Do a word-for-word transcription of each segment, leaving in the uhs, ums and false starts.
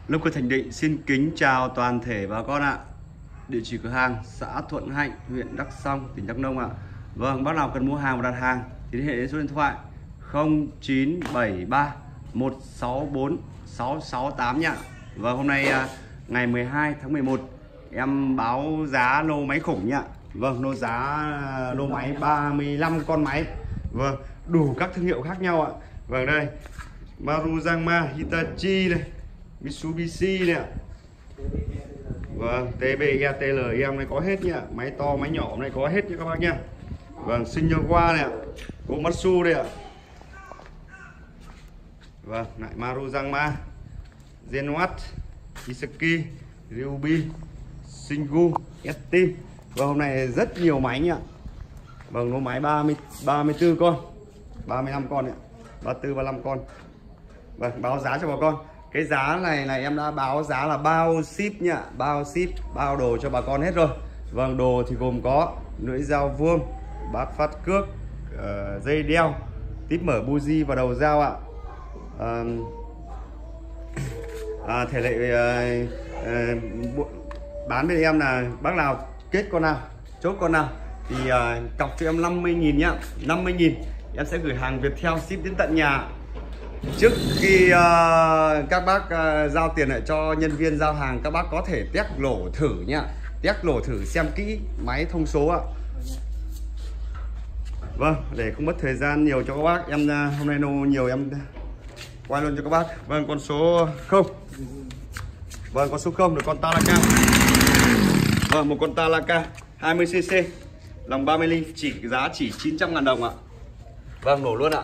Lâm Cơ Thành Định xin kính chào toàn thể bà con ạ. Địa chỉ cửa hàng xã Thuận Hạnh, huyện Đắk Song, tỉnh Đắk Nông ạ. Vâng, bác nào cần mua hàng và đặt hàng thì liên hệ đến số điện thoại không chín bảy ba một sáu bốn sáu sáu tám nhá. Vâng, hôm nay ngày mười hai tháng mười một em báo giá lô máy khủng nhá. Vâng, lô giá lô máy ba mươi lăm con máy. Vâng, đủ các thương hiệu khác nhau ạ. Vâng, đây Maruyama, Hitachi này, Mitsubishi này ạ. Vâng, tê bê e, tê lờ em này có hết nhá. Máy to, máy nhỏ này có hết nha các bác nhá. Vâng, Shinyawa này ạ, Komatsu đây ạ. Vâng, lại Maruyama, Genwatt, Iseki, Ryobi, Shingu, ét tê. Vâng, hôm nay rất nhiều máy nhá. Vâng, lô máy ba mươi, ba mươi tư con, ba mươi lăm con ạ, ba mươi tư, ba mươi lăm con. Vâng, báo giá cho bà con. Cái giá này này em đã báo giá là bao ship nhá, bao ship, bao đồ cho bà con hết rồi. Vâng, đồ thì gồm có lưỡi dao vuông, bát phát cước, uh, dây đeo, típ mở buji và đầu dao ạ. Uh, à, thể lệ uh, uh, bán bên em là bác nào kết con nào, chốt con nào thì uh, cọc cho em năm mươi nghìn nhá, năm mươi nghìn em sẽ gửi hàng Viettel ship đến tận nhà. Trước khi uh, các bác uh, giao tiền lại cho nhân viên giao hàng, các bác có thể test lỗ thử nhá, test lỗ thử xem kỹ máy thông số ạ. Vâng, để không mất thời gian nhiều cho các bác, em uh, hôm nay nô nhiều em quay luôn cho các bác. Vâng, con số không. Vâng, con số không được con Talaka. Vâng, một con Talaka hai mươi xê xê, lòng ba mươi ly, chỉ giá chỉ chín trăm ngàn đồng ạ. Vâng, nổ luôn ạ.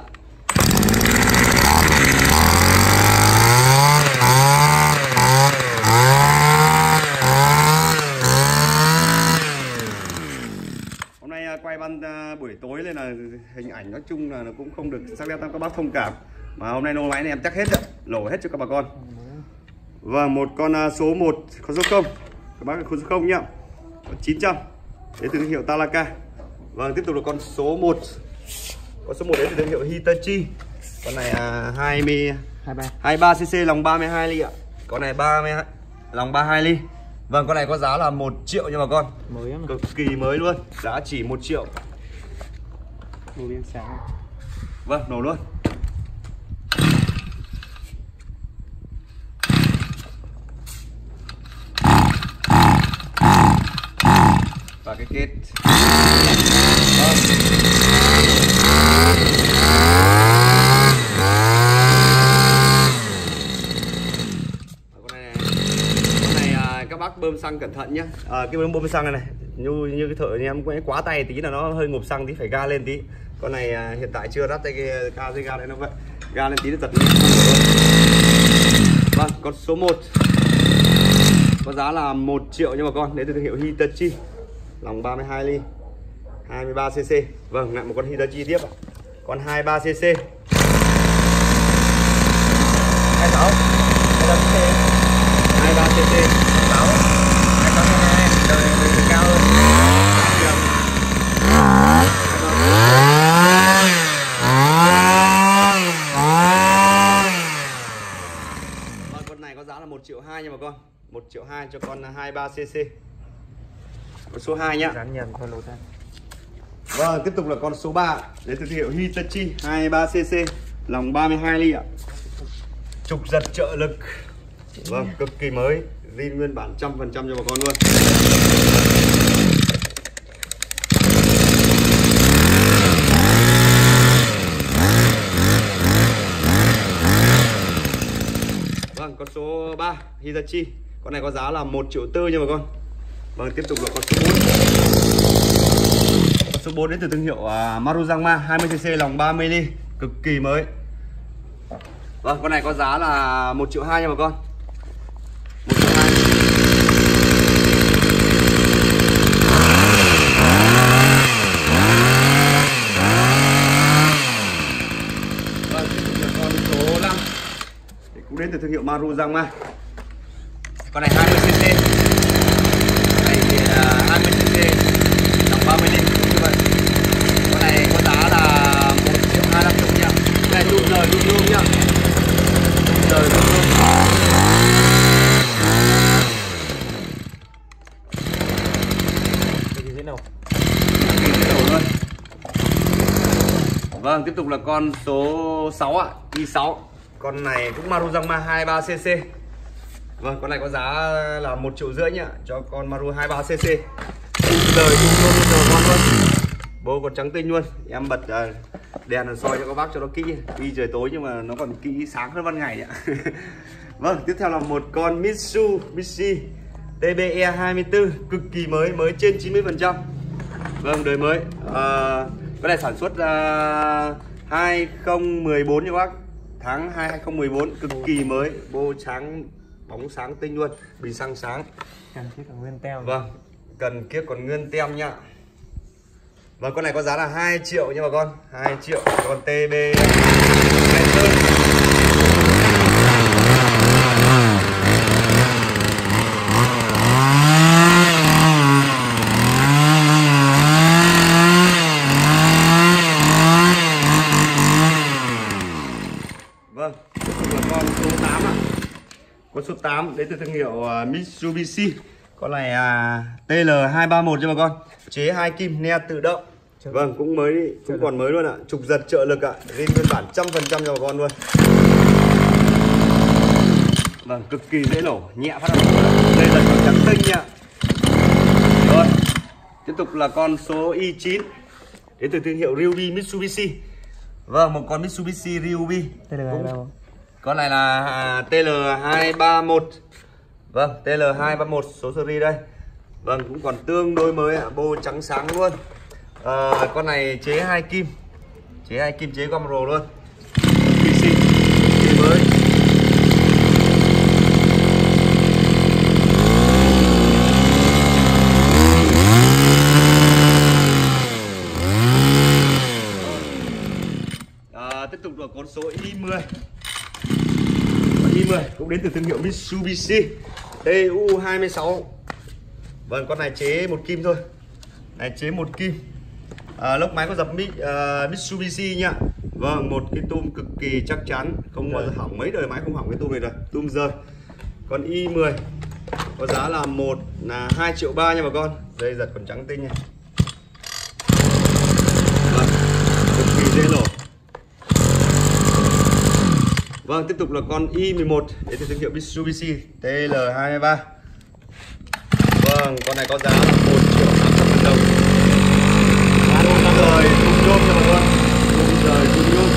Hôm nay quay ban buổi tối nên là hình ảnh nói chung là nó cũng không được sắc nét, các bác thông cảm. Mà hôm nay nô máy này em chắc hết đấy, lổ hết cho các bà con. Và một con số một, con số không, các bác con số không nhá, chín trăm đến từ thương hiệu Talaka. Vâng, tiếp tục là con số một, con số một đến từ thương hiệu Hitachi. Con này là hai mươi ba xê xê, lòng ba mươi hai ly ạ. Con này ba mươi lòng ba mươi hai ly. Vâng, con này có giá là một triệu nha bà con, mới cực kỳ mới luôn, giá chỉ một triệu. Vâng, nổ luôn. Và cái kết. Vâng. Con này, này, con này à, các bác bơm xăng cẩn thận nhé. À, cái bơm bơm xăng này này, như như cái thợ em cũng quá tay tí là nó hơi ngụp xăng tí, phải ga lên tí. Con này à, hiện tại chưa rắt tay cái ga dây ga đấy nó vậy, ga lên tí nó giật. Vâng, con số một có giá là một triệu nha bà con, đến từ thương hiệu Hitachi, lòng ba mươi hai ly, hai mươi ba xê xê. Vâng, lại một con Hitachi tiếp ạ. Con hai mươi ba xê xê, hai mươi sáu, hai mươi ba xê xê, sáu, hai mươi sáu, hai mươi hai, đời cao hơn. Vâng, con này có giá là một triệu hai nha bà con, một triệu hai cho con hai mươi ba xê xê. Con số hai nhá. Vâng, tiếp tục là con số ba đến từ thương hiệu Hitachi, hai mươi ba xê xê, lòng ba mươi hai ly ạ. Trục giật trợ lực. Vâng, cực kỳ mới, zin nguyên bản một trăm phần trăm cho bà con luôn. Vâng, con số ba Hitachi, con này có giá là một triệu tư nha bà con. Vâng, tiếp tục là con số bốn. Con số bốn đến từ thương hiệu uh, Maruyama, hai mươi xê xê, lòng ba mươi ly, cực kỳ mới. Vâng, con này có giá là một triệu hai nha bà con. một triệu hai. Vâng, tiếp tục là con số năm. Cũng đến từ thương hiệu Maruyama. Con này hai mươi xê xê. hai mươi xê xê, lòng ba mươi ly như vậy. Con này có giá là một triệu hai trăm nha. Cái này đun lời đun luôn nhá. Đun lời đun luôn. Vâng, tiếp tục là con số sáu ạ, i sáu. Con này cũng Maru Rangma hai mươi ba xê xê. Vâng, con này có giá là một triệu rưỡi nhá, cho con Maru hai mươi ba xê xê. Đời tung luôn giờ con luôn. Bô còn trắng tinh luôn. Em bật uh, đèn là soi cho các bác cho nó kỹ. Đi trời tối nhưng mà nó còn kỹ sáng hơn ban ngày ạ. Vâng, tiếp theo là một con Mitsubishi tê bê e hai mươi tư, cực kỳ mới, mới trên chín mươi phần trăm. Vâng, đời mới. Uh, cái này sản xuất uh, hai không một bốn nha các bác. Tháng hai hai không một bốn, cực kỳ mới, bô trắng bóng sáng tinh luôn, bình xăng sáng. Cần chiếc còn nguyên tem. Vâng, cần kiếp còn nguyên tem nhá. Vâng, con này có giá là hai triệu nha bà con, hai triệu. Còn tê bê hai mươi tư. Vâng, là con số tám ạ. Con số tám đến từ thương hiệu uh, Mitsubishi. Con này à, tê lờ hai ba một cho bà con. Chế hai kim ne tự động. Vâng, cũng mới, cũng còn mới luôn ạ. Trục giật trợ lực ạ. Riêng nguyên bản trăm phần trăm cho bà con luôn. Vâng, cực kỳ dễ nổ, nhẹ phát nổ. Đây là con trắng tinh nha. Rồi, tiếp tục là con số i chín đến từ thương hiệu Ryobi Mitsubishi. Vâng, một con Mitsubishi Ryobi. Cũng... Con này là à, tê lờ hai ba một. Vâng, tê lờ hai ba một số series đây. Vâng, cũng còn tương đối mới ạ, bô trắng sáng luôn. À, con này chế hai kim. Chế hai kim chế gom rồ luôn. pê xê mới. À, tiếp tục là con số i mười. i mười cũng đến từ thương hiệu Mitsubishi tê u hai mươi sáu. Vâng, con này chế một kim thôi. Này chế một kim. À, lốc máy có dập Mi, uh, Mitsubishi nhá. Vâng, một cái tum cực kỳ chắc chắn, không bao giờ hỏng, mấy đời máy không hỏng cái tum này rồi, tum rơi. Còn i mười có giá là một là hai triệu ba nha bà con. Dây giật còn trắng tinh nha. Vâng, cực kỳ dễ nổ. Vâng, tiếp tục là con i mười một đến từ thương hiệu Mitsubishi tê lờ hai ba. Vâng, con này có giá là một triệu tám trăm nghìn đồng. Rồi, tung nhôm cho bà con. Rồi, tung nhôm.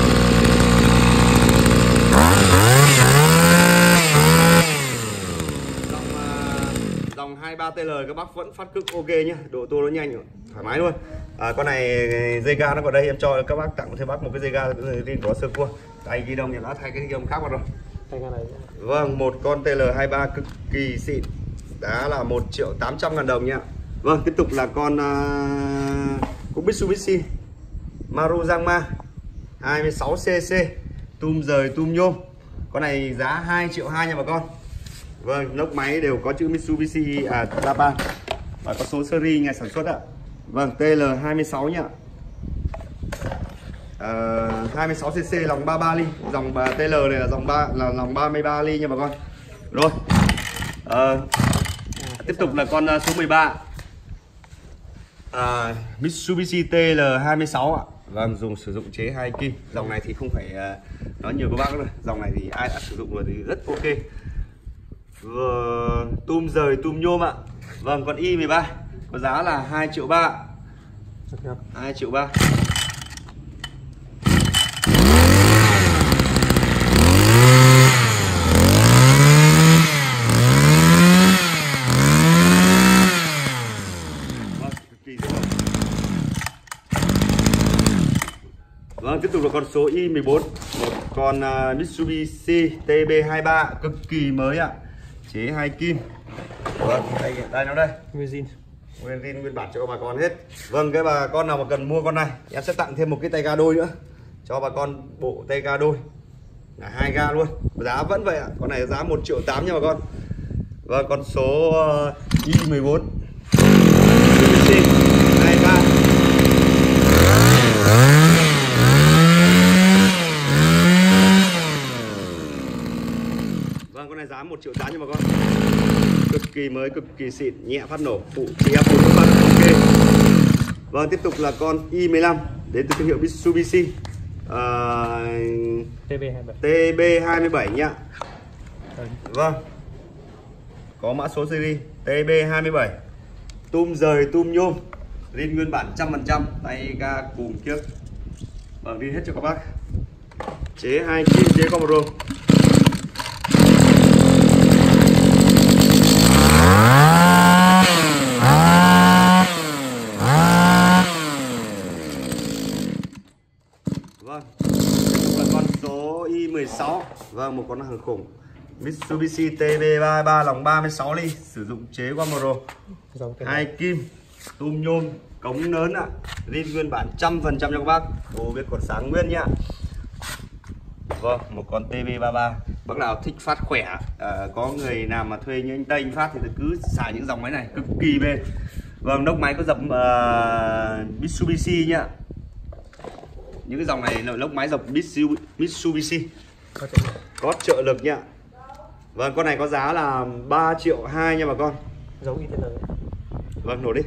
Dòng, uh, dòng hai ba tê lờ các bác vẫn phát cực ok nhá, độ tua nó nhanh, thoải mái luôn. À, con này dây ga nó còn đây, em cho các bác tặng thêm bác một cái dây ga riêng có sơ cua. Tay ghi đông thì nó thay cái ghi đông khác vào rồi. Vâng, một con tê lờ hai ba cực kỳ xịn. Giá là một triệu tám trăm ngàn đồng nha. Vâng, tiếp tục là con uh, cũng Mitsubishi Maru Rangma hai mươi sáu xê xê, tum rời tum nhôm. Con này giá hai triệu hai nha bà con. Vâng, lốc máy đều có chữ Mitsubishi à Japan và có số series ngày sản xuất ạ. Vâng, tê lờ hai mươi sáu nhá. Uh, hai mươi sáu xê xê lòng ba mươi ba ly. Dòng tê lờ này là dòng ba là dòng ba mươi ba ly nha bà con. Rồi. Uh, tiếp tục là con số mười ba. À, Mitsubishi tê lờ hai mươi sáu ạ. Vâng, dùng sử dụng chế hai kim. Dòng này thì không phải uh, nói nhiều các bác nữa. Dòng này thì ai đã sử dụng rồi thì rất ok. Vừa tum rời tum nhôm ạ. Vâng, con i mười ba có giá là hai triệu ba. hai triệu ba. Vâng, tiếp tục là con số i mười bốn, một con uh, Mitsubishi tê bê hai ba cực kỳ mới ạ. Chế hai kim. Vâng, đây đây nó đây. Nguyên zin. Nguyên zin nguyên bản cho bà con hết. Vâng, cái bà con nào mà cần mua con này, em sẽ tặng thêm một cái tay ga đôi nữa cho bà con, bộ tay ga đôi. Là hai ga luôn. Giá vẫn vậy ạ. Con này giá một triệu tám nha bà con. Vâng, con số uh, i mười bốn. Mitsubishi hai ba. Vâng, con này giá một triệu tám nha bà con. Cực kỳ mới, cực kỳ xịn, nhẹ phát nổ, phụ chị em phụ phát ok. Vâng, tiếp tục là con i mười lăm đến từ thương hiệu Mitsubishi uh, T B hai mươi bảy. T B hai mươi bảy nhá. Vâng, có mã số series T B hai mươi bảy, tum rời tum nhôm, zin nguyên bản một trăm phần trăm, tay ga cùng kiếc. Vâng, đi hết cho các bác. Chế hai kim, chế có một rô. Vâng, là con số i mười sáu. Vâng, một con hàng khủng Mitsubishi T B ba mươi ba lòng ba mươi sáu ly, sử dụng chế qua một rô, hai kim, tum nhôm, cống lớn ạ, zin nguyên bản một trăm phần trăm cho các bác, đồ biết còn sáng nguyên nhá. Vâng, một con T B ba mươi ba. Bác nào thích phát khỏe, à, có người nào mà thuê những anh Tây phát thì cứ xài những dòng máy này cực kỳ bền. Vâng, lốc máy có dập uh, Mitsubishi nhá. Những cái dòng này là lốc máy dập Mitsubishi, có trợ lực nhá. Vâng, con này có giá là ba triệu hai nha bà con. Giống y thế. Vâng, nổ đi.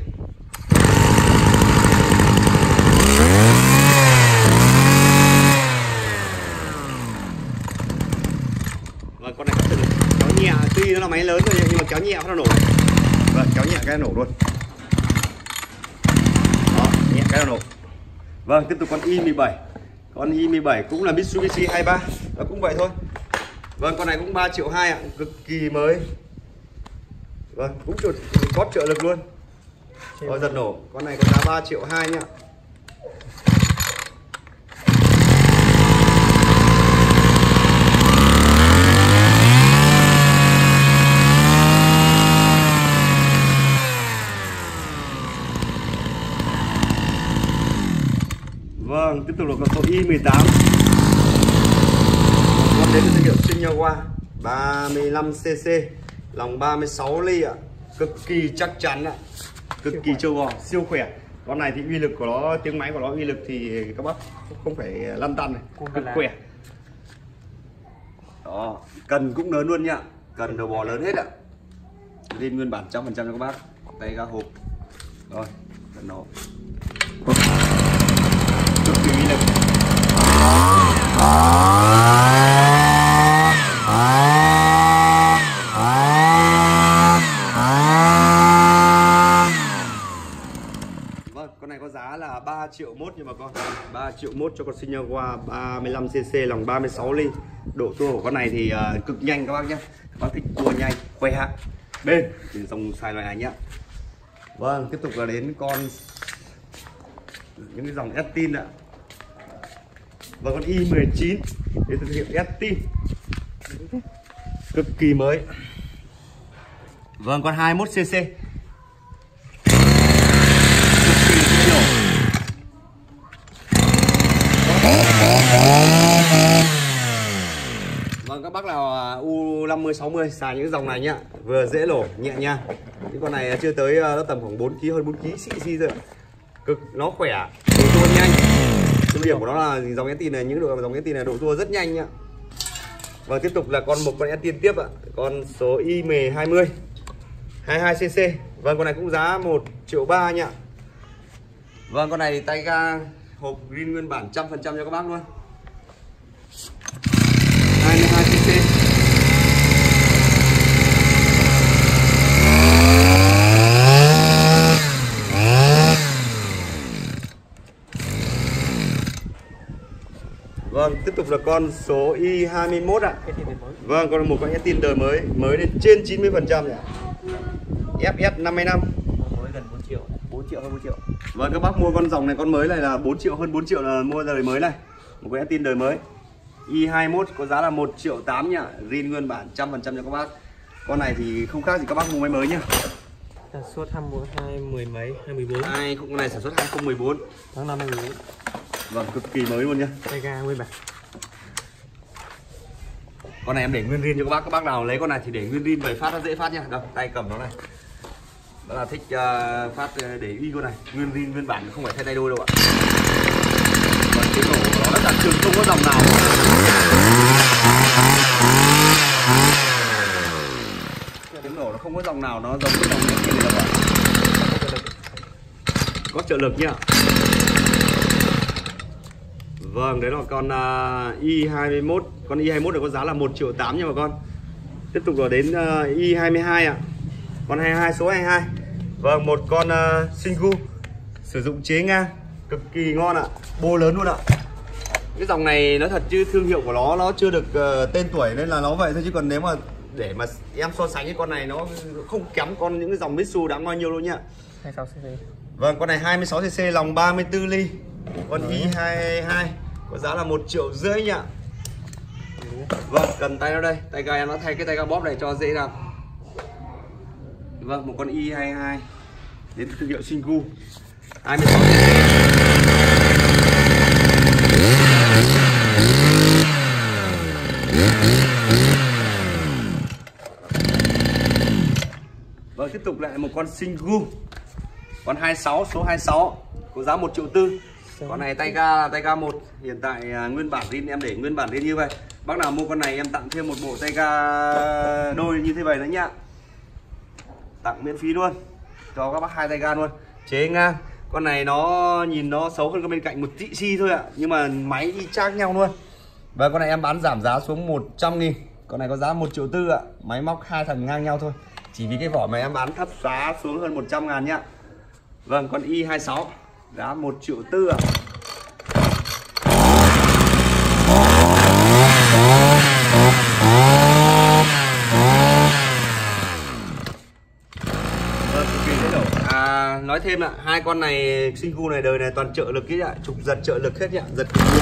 Vâng, con này có trợ lực kéo nhẹ, tuy nó là máy lớn thôi nhưng mà kéo nhẹ nó nổ này. Vâng, kéo nhẹ cái nổ luôn. Đó, nhẹ cái nổ. Vâng, tiếp tục con i mười bảy. Con i mười bảy cũng là Mitsubishi hai mươi ba, nó cũng vậy thôi. Vâng, con này cũng ba triệu hai ạ, cực kỳ mới. Vâng, cũng có trợ lực luôn. Rồi giật nổ, con này có giá ba triệu hai nhá. Vâng, tiếp tục là con số i mười tám. Con đến từ thương hiệu Shinyawa ba mươi lăm xê xê, lòng ba mươi sáu ly ạ, cực kỳ chắc chắn ạ, cực kỳ trâu bò, siêu khỏe. Con này thì uy lực của nó, tiếng máy của nó uy lực thì các bác không phải lăn tăn này, cực khỏe. Đó, cần cũng lớn luôn nhá, cần đầu bò lớn hết ạ. Zin nguyên bản một trăm phần trăm cho các bác, tay ga hộp. Rồi, cần nó cực kỳ uy lực. Vâng, con này có giá là ba triệu mốt nhưng mà con ba triệu mốt cho con Shinyawa ba mươi lăm xê xê lòng ba mươi sáu ly. Độ tua của con này thì uh, cực nhanh các bác nhé. Các bác thích tua nhanh, khỏe, bền thì dòng xài loại này nhá. Vâng, tiếp tục là đến con những cái dòng Estin ạ. Và con i mười chín đến từ thương hiệu Estin, cực kỳ mới. Vâng, con hai mươi mốt xê xê, cực kỳ dễ nổ. Vâng, các bác nào U năm mươi sáu mươi xài những dòng này nhá, vừa dễ nổ nhẹ nhàng. Những con này chưa tới, nó tầm khoảng bốn ki lô gam, hơn bốn ki lô gam xị xị rồi. Cực nó khỏe, độ tua nhanh. Ưu điểm của nó là dòng Estin này, những độ dòng Estin này độ tua rất nhanh nhá. Và tiếp tục là con một con Estin tiếp ạ, con số i mười hai mươi hai mươi hai xê xê. Vâng, con này cũng giá một triệu ba nhá. Vâng, con này tay ga hộp zin nguyên bản một trăm phần trăm cho các bác luôn. hai mươi hai xê xê. Vâng, tiếp tục là con số i hai mươi mốt ạ. Vâng, còn một con Estin đời mới, mới đến trên chín mươi phần trăm nhỉ. ép ét năm mươi lăm. Mới gần bốn triệu, bốn triệu hơn bốn triệu. Vâng, các bác mua con dòng này, con mới này là bốn triệu, hơn bốn triệu là mua đời mới này. Một con Estin đời mới. i hai mươi mốt có giá là một triệu tám nhá, zin nguyên bản một trăm phần trăm cho các bác. Con này thì không khác gì các bác mua máy mới nhá. Sản xuất hai mươi mấy, hai mươi bốn. Hai con này sản xuất hai không một bốn. Tháng năm hai mươi bốn. Vâng, cực kỳ mới luôn nhá. Tay ga nguyên bản. Con này em để nguyên zin cho các bác. Các bác nào lấy con này thì để nguyên zin, về phát nó dễ phát nhá. Đâu, tay cầm nó này. Đó là thích uh, phát để uy con này, nguyên zin nguyên bản, không phải thay tay đôi đâu ạ. Còn tiếng nổ của nó là trường, không có dòng nào. Tiếng nổ nó không có dòng nào nó giống cái dòng này đâu ạ. có trợ lực nhá. Vâng, đấy là con uh, i hai mươi mốt. Con i hai mươi mốt này có giá là một triệu tám nha bà con. Tiếp tục là đến uh, i hai mươi hai ạ. Con hai mươi hai, số hai mươi hai. Vâng, một con uh, Singu sử dụng chế ngang, cực kỳ ngon ạ, bô lớn luôn ạ. Cái dòng này nó thật chứ thương hiệu của nó nó chưa được uh, tên tuổi nên là nó vậy thôi, chứ còn nếu mà để mà em so sánh cái con này nó không kém con những cái dòng Mitsu đáng bao nhiêu đâu nhá. hai mươi sáu xê xê. Vâng, con này hai mươi sáu xê xê, lòng ba mươi tư ly. Con i hai mươi hai có giá là một triệu rưỡi nhá. Vâng, cầm tay nó đây, tay ga em nó thay cái tay ga bóp này cho dễ nào. Vâng, một con i hai mươi hai đến thương hiệu Singu hai mươi sáu xê xê. Vâng, tiếp tục lại một con Singu, con hai mươi sáu, số hai mươi sáu có giá một triệu tư. Con này tay ga tay ga một, hiện tại à, nguyên bản zin em để nguyên bản zin như vậy. Bác nào mua con này em tặng thêm một bộ tay ga đôi như thế này nữa nhá. Tặng miễn phí luôn cho các bác hai tay ga luôn, chế ngang. Con này nó nhìn nó xấu hơn con bên cạnh một tí xi thôi ạ, nhưng mà máy y chang nhau luôn. Và con này em bán giảm giá xuống một trăm nghìn. Con này có giá một triệu tư ạ, máy móc hai thằng ngang nhau thôi, chỉ vì cái vỏ mà em bán thấp giá xuống hơn một trăm ngàn nhá. Vâng, con i hai mươi sáu giá một triệu tư ạ. Vâng, cực kỳ dễ đổ. À, nói thêm ạ, hai con này Singu này đời này toàn trợ lực ấy ạ, trục giật trợ lực hết nhá, giật cực nhiều.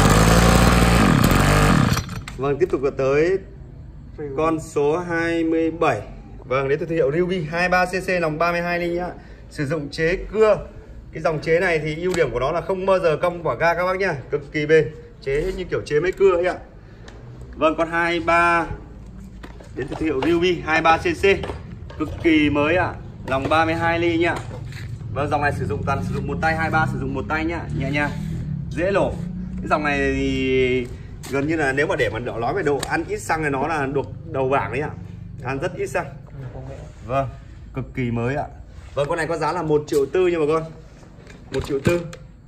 Vâng, tiếp tục là tới con số hai mươi bảy. Vâng, đến từ thương hiệu Ryobi hai mươi ba xê xê, lòng ba mươi hai ly nhá. Sử dụng chế cưa. Cái dòng chế này thì ưu điểm của nó là không bao giờ cong quả ga các bác nhá, cực kỳ bền, chế như kiểu chế máy cưa ấy ạ. Vâng, con hai mươi ba đến từ thương hiệu Ryobi hai mươi ba xê xê, cực kỳ mới ạ, lòng ba mươi hai ly nhá. Vâng, dòng này sử dụng toàn sử dụng một tay, hai mươi ba sử dụng một tay nhá, nhẹ nhàng, dễ nổ. Cái dòng này thì gần như là nếu mà để mà nói về độ ăn ít xăng thì nó là được đầu bảng đấy ạ, ăn rất ít xăng. Vâng, cực kỳ mới ạ. Vâng, con này có giá là một triệu tư nha bà con, một triệu tư.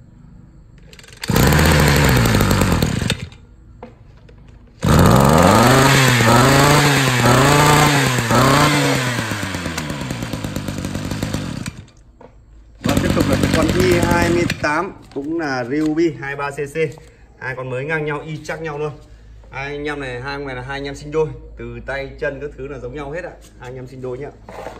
Vâng, tiếp tục là con i hai mươi tám cũng là Ryobi hai mươi ba xê xê, hai con mới ngang nhau y chang nhau luôn. Hai anh em này, hai con này là hai anh em sinh đôi, từ tay chân các thứ là giống nhau hết ạ, hai anh em sinh đôi nhá.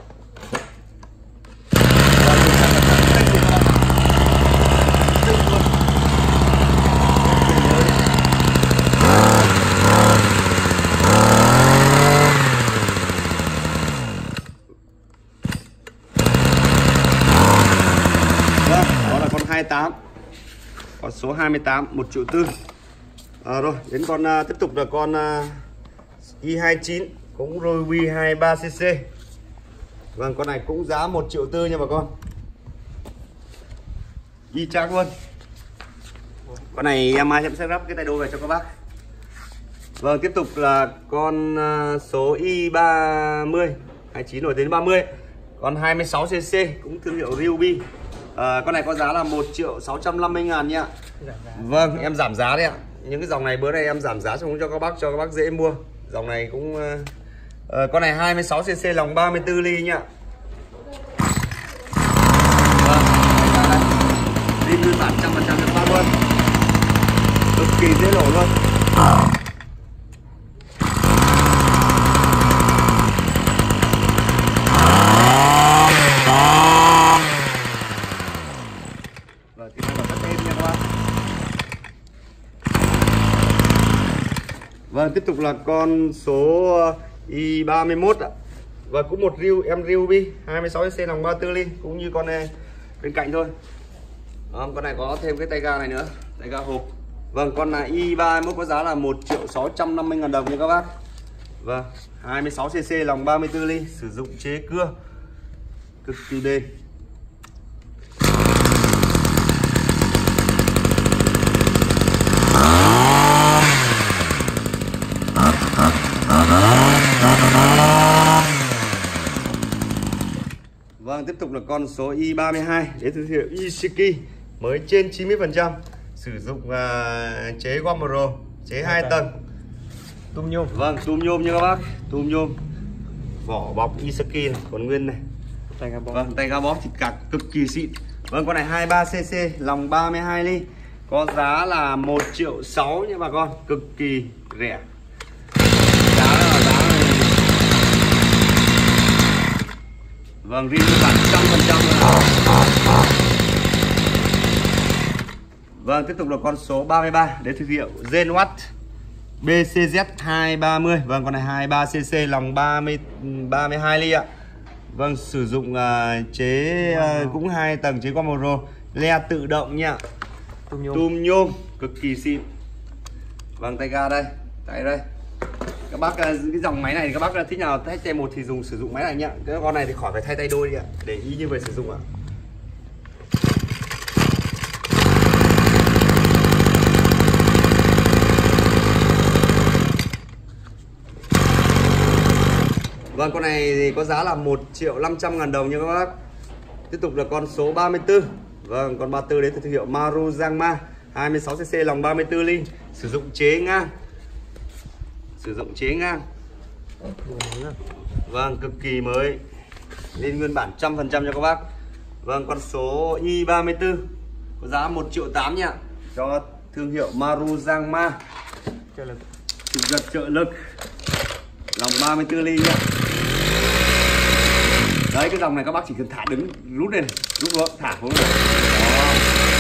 hai mươi tám, con số hai mươi tám một triệu tư. À, rồi đến con uh, tiếp tục là con uh, i hai mươi chín cũng Ryobi hai mươi ba xê xê. Vâng, con này cũng giá một triệu tư nha bà con, y chang luôn. Con này em ai sẽ lắp cái tay đôi về cho các bác. Vâng, tiếp tục là con uh, số i ba mươi hai mươi chín rồi đến ba mươi, con hai mươi sáu xê xê cũng thương hiệu Ryobi. À, con này có giá là một triệu sáu trăm năm mươi ngàn nhá. Vâng, em giảm giá đấy ạ. Những cái dòng này bữa nay em giảm giá xuống cho các bác, cho các bác dễ mua. Dòng này cũng uh, uh, con này hai mươi sáu xê xê, lòng ba mươi tư ly nhá. Vâng, đi nguyên bản một trăm phần trăm được phát luôn, cực kỳ dễ nổ luôn. Vâng, tiếp tục là con số i ba mươi mốt ạ. Và cũng một riu em Ryobi hai mươi sáu xê xê, lòng ba mươi tư ly, cũng như con này bên cạnh thôi. Đó, con này có thêm cái tay ga này nữa, tay ga hộp. Vâng, con này i ba mươi mốt có giá là một triệu sáu trăm năm mươi ngàn đồng nha các bác. Vâng, hai mươi sáu xê xê, lòng ba mươi tư ly, sử dụng chế cưa, cực kỳ bền. Vâng, Vâng, tiếp tục là con số i ba mươi hai đến từ thương hiệu Iseki, mới trên chín mươi phần trăm, sử dụng uh, chế Wamaro, chế hai tầng, Tum nhôm. Vâng, tum nhôm nha các bác, tum nhôm, vỏ bọc Iseki này, còn nguyên này. Tay ga bó. Vâng, tay ga bó thịt cạc cực kỳ xịn. Vâng, con này hai mươi ba xê xê, lòng ba mươi hai ly, có giá là một triệu sáu nha bà con, cực kỳ rẻ. Giá là giá này. Vâng, riêng bản trăm phần trăm. Vâng, tiếp tục là con số ba mươi ba đến thương hiệu Zenwatt bê xê zét hai ba mươi. Vâng, con này hai mươi ba xê xê, lòng ba mươi, ba mươi hai ly ạ. Vâng, sử dụng uh, chế uh, cũng hai tầng, chế Wamaro, le tự động nha. Tum nhôm. Tum nhôm cực kỳ xịn. Vâng, tay ga đây, tay đây. Các bác cái dòng máy này các bác thích nào thay tay một thì dùng sử dụng máy này nhá. Cái con này thì khỏi phải thay tay đôi đi ạ, để ý như vậy sử dụng ạ. Vâng, con này thì có giá là một triệu năm trăm ngàn đồng nha các bác. Tiếp tục là con số ba mươi tư. Vâng, con ba mươi tư đến từ thương hiệu Maruyama, hai mươi sáu xê xê, lòng ba mươi tư ly, sử dụng chế ngang. Sử dụng chế ngang. Vâng, cực kỳ mới, lên nguyên bản trăm phần trăm cho các bác. Vâng, con số i ba mươi tư có giá một triệu tám nha, cho thương hiệu Maruyama, Trợ lực. chủ giật trợ lực, lòng ba mươi tư ly nha. Đấy, cái dòng này các bác chỉ cần thả đứng, rút lên, rút xuống, thả xuống này. Đó.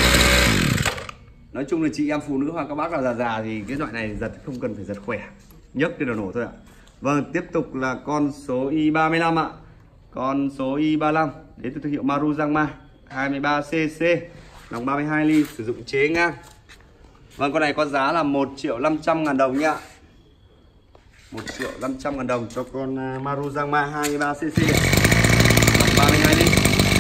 Nói chung là chị em phụ nữ hoặc các bác nào già già thì cái loại này giật không cần phải giật khỏe, nhấc lên là nổ thôi ạ. Vâng, tiếp tục là con số i ba mươi lăm ạ. Con số i ba mươi lăm đến từ thương hiệu Maruyama, hai mươi ba xê xê, lòng ba mươi hai ly, sử dụng chế ngang. Vâng, con này có giá là một triệu năm trăm ngàn đồng nhá. một triệu năm trăm ngàn đồng cho con Maruyama hai mươi ba xê xê, lòng ba mươi hai ly.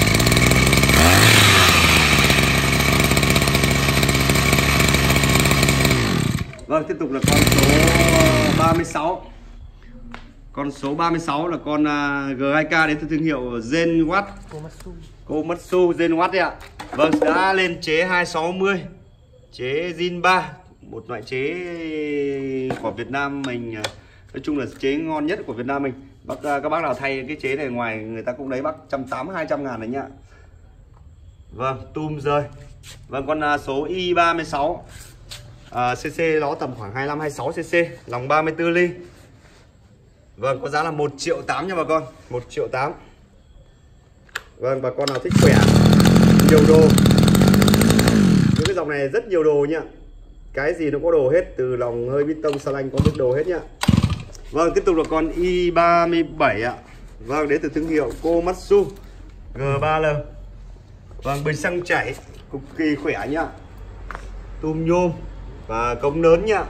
Vâng, tiếp tục là con số ba mươi sáu. Con số ba mươi sáu là con giê hai ca đến từ thương hiệu Zenwatt, Komatsu. Komatsu Zenwatt đấy ạ. Vâng, đã lên chế hai sáu mươi, chế zin ba, một loại chế của Việt Nam mình, nói chung là chế ngon nhất của Việt Nam mình. Bác, các bác nào thay cái chế này ngoài người ta cũng đấy bác một trăm tám mươi, hai trăm ngàn đấy nhá. Vâng, tum rơi. Vâng, con số i ba mươi sáu à, xê xê nó tầm khoảng hai mươi lăm, hai mươi sáu xê xê, lòng ba mươi tư ly. Vâng, có giá là một triệu tám nha bà con, một triệu tám. Vâng, bà con nào thích khỏe, nhiều đồ, những cái dòng này rất nhiều đồ nhá, cái gì nó có đồ hết, từ lòng hơi bít tông xà lanh có biết đồ hết nhá. Vâng, tiếp tục là con i ba mươi bảy ạ. Vâng, đến từ thương hiệu Komatsu giê ba lờ. Vâng, bình xăng chảy cực kỳ khỏe nhá, tum nhôm và cống lớn nhá.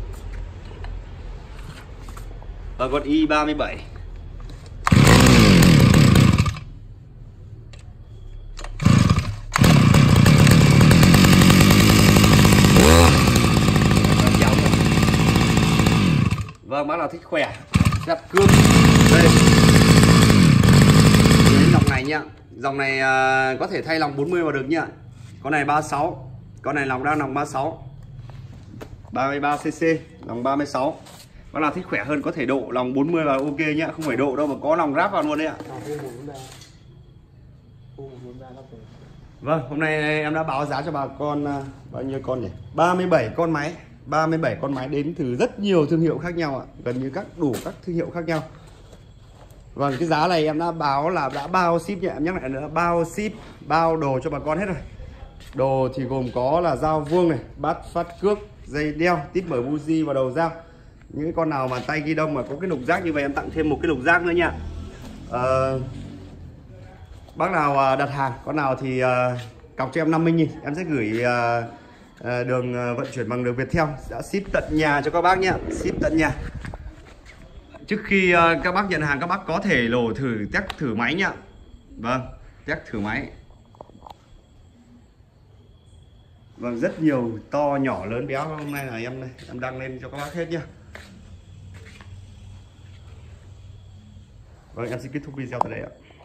Và con i ba mươi bảy. Vâng, bác nào thích khỏe, giặt cương. Đây. Đến dòng này nhá. Dòng này uh, có thể thay lòng bốn mươi vào được nhá. Con này ba mươi sáu. Con này lòng đang lòng ba mươi sáu. ba mươi ba xê xê, lòng ba mươi sáu. Bác nào thích khỏe hơn có thể độ lòng bốn mươi vào ok nhá, không phải độ đâu mà có lòng ráp vào luôn đấy ạ. Vâng, hôm nay em đã báo giá cho bà con uh, bao nhiêu con nhỉ? ba mươi bảy con máy. ba mươi bảy con máy đến từ rất nhiều thương hiệu khác nhau ạ, gần như các đủ các thương hiệu khác nhau. Vâng, cái giá này em đã báo là đã bao ship nhé, em nhắc lại nữa, bao ship, bao đồ cho bà con hết rồi. Đồ thì gồm có là dao vuông này, bát phát cước, dây đeo, tít mở buji và đầu dao. Những cái con nào mà tay ghi đông mà có cái lục giác như vậy em tặng thêm một cái lục giác nữa nha. à, Bác nào đặt hàng, con nào thì uh, cọc cho em năm mươi nghìn, em sẽ gửi uh, uh, đường uh, vận chuyển bằng đường Viettel, đã ship tận nhà cho các bác nhé, ship tận nhà. Trước khi uh, các bác nhận hàng, các bác có thể lổ thử test thử máy nhá. Vâng, test thử máy. Vâng, rất nhiều to nhỏ lớn béo, hôm nay là em đây em đăng lên cho các bác hết nhá. Vâng, em xin kết thúc video tại đây ạ.